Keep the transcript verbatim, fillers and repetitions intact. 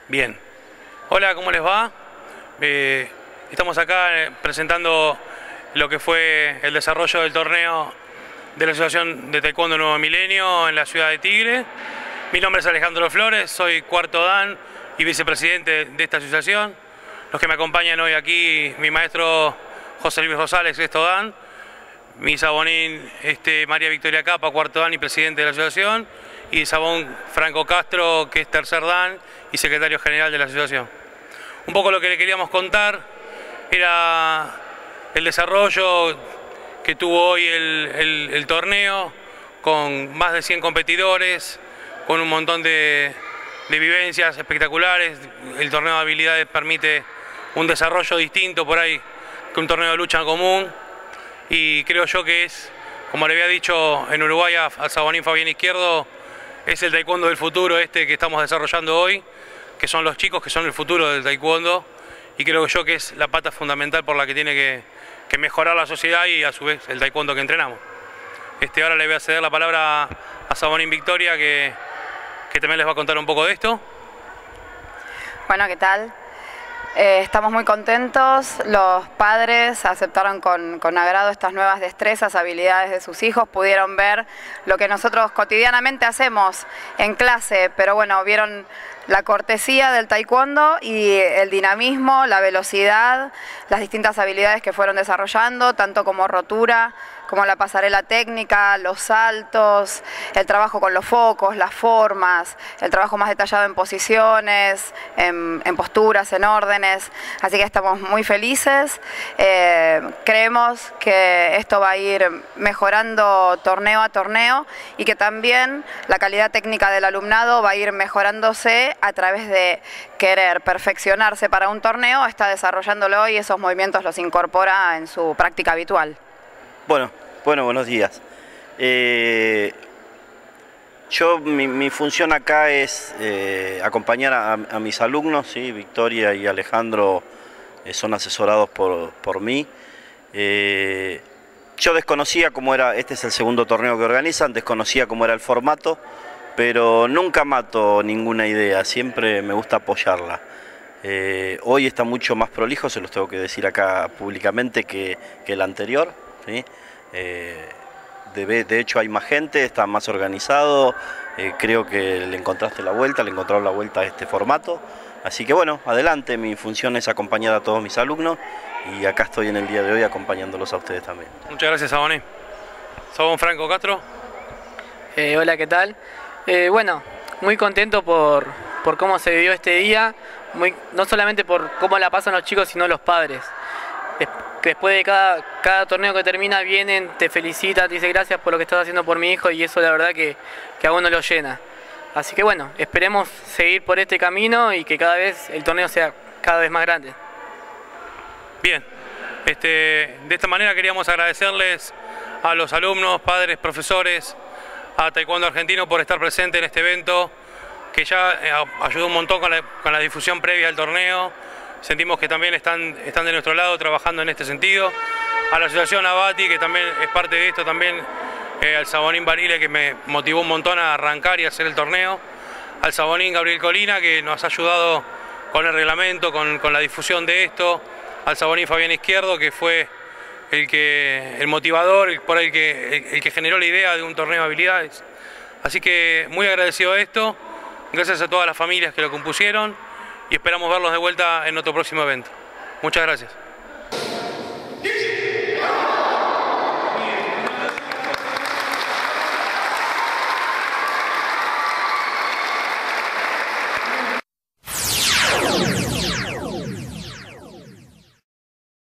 Bien. Hola, ¿cómo les va? Eh, estamos acá eh, presentando lo que fue el desarrollo del torneo de la Asociación de Taekwondo Nuevo Milenio en la ciudad de Tigre. Mi nombre es Alejandro Flores, soy cuarto dan y vicepresidente de esta asociación. Los que me acompañan hoy aquí, mi maestro José Luis Rosales, sexto dan, mi sabonín este, María Victoria Capa, cuarto dan y presidente de la asociación, y Sabón Franco Castro, que es tercer dan y secretario general de la asociación. Un poco lo que le queríamos contar era el desarrollo que tuvo hoy el, el, el torneo, con más de cien competidores, con un montón de, de vivencias espectaculares. El torneo de habilidades permite un desarrollo distinto por ahí que un torneo de lucha común, y creo yo que es, como le había dicho en Uruguay al sabonín Fabián Izquierdo, es el taekwondo del futuro este que estamos desarrollando hoy, que son los chicos que son el futuro del taekwondo, y creo yo que es la pata fundamental por la que tiene que, que mejorar la sociedad y a su vez el taekwondo que entrenamos. Este, ahora le voy a ceder la palabra a Sabonín Victoria, que, que también les va a contar un poco de esto. Bueno, ¿qué tal? Eh, estamos muy contentos, los padres aceptaron con, con agrado estas nuevas destrezas, habilidades de sus hijos, pudieron ver lo que nosotros cotidianamente hacemos en clase, pero bueno, vieron la cortesía del taekwondo y el dinamismo, la velocidad, las distintas habilidades que fueron desarrollando, tanto como rotura, como la pasarela técnica, los saltos, el trabajo con los focos, las formas, el trabajo más detallado en posiciones, en, en posturas, en órdenes. Así que estamos muy felices. Eh, creemos que esto va a ir mejorando torneo a torneo y que también la calidad técnica del alumnado va a ir mejorándose a través de querer perfeccionarse para un torneo, está desarrollándolo y esos movimientos los incorpora en su práctica habitual. Bueno, bueno, buenos días. Eh, yo, mi, mi función acá es eh, acompañar a, a mis alumnos, ¿sí? Victoria y Alejandro eh, son asesorados por, por mí. Eh, yo desconocía cómo era, este es el segundo torneo que organizan, desconocía cómo era el formato, pero nunca mato ninguna idea, siempre me gusta apoyarla. Eh, hoy está mucho más prolijo, se los tengo que decir acá públicamente, que, que el anterior, ¿sí? Eh, de, de hecho hay más gente, está más organizado, eh, creo que le encontraste la vuelta, le encontraron la vuelta a este formato, así que bueno, adelante, mi función es acompañar a todos mis alumnos y acá estoy en el día de hoy acompañándolos a ustedes también. Muchas gracias, Sabonín. Sabón Franco Castro. Eh, hola, ¿qué tal? Eh, bueno, muy contento por, por cómo se vivió este día, muy, no solamente por cómo la pasan los chicos, sino los padres. Después de cada, cada torneo que termina vienen, te felicitan, te dicen gracias por lo que estás haciendo por mi hijo, y eso la verdad que, que a uno lo llena. Así que bueno, esperemos seguir por este camino y que cada vez el torneo sea cada vez más grande. Bien, este, de esta manera queríamos agradecerles a los alumnos, padres, profesores, a Taekwondo Argentino por estar presente en este evento, que ya eh, ayudó un montón con la, con la difusión previa al torneo. Sentimos que también están, están de nuestro lado trabajando en este sentido. A la asociación Abati, que también es parte de esto, también eh, al Sabonín Barile, que me motivó un montón a arrancar y hacer el torneo. Al Sabonín Gabriel Colina, que nos ha ayudado con el reglamento, con, con la difusión de esto. Al Sabonín Fabián Izquierdo, que fue el, que, el motivador, el, por el que, el, el que generó la idea de un torneo de habilidades. Así que muy agradecido a esto. Gracias a todas las familias que lo compusieron. Y esperamos verlos de vuelta en otro próximo evento. Muchas gracias.